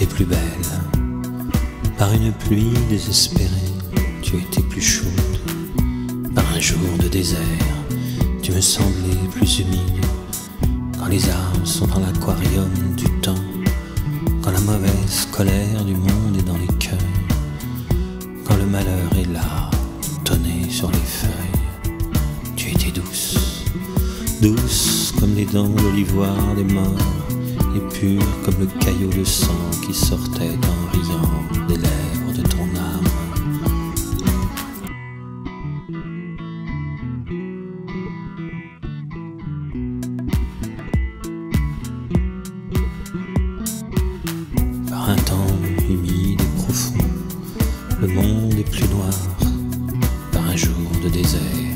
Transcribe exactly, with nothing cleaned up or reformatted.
étais plus belle. Par une pluie désespérée, tu étais plus chaude. Par un jour de désert, tu me semblais plus humide. Quand les arbres sont dans l'aquarium du temps, quand la mauvaise colère du monde est dans les cœurs, quand le malheur est là, tonné sur les feuilles, tu étais douce, douce comme les dents d'olivoire des morts, et pure comme le caillot de sang qui sortait en riant des lèvres de ton âme. Par un temps humide et profond, le monde est plus noir. Par un jour de désert,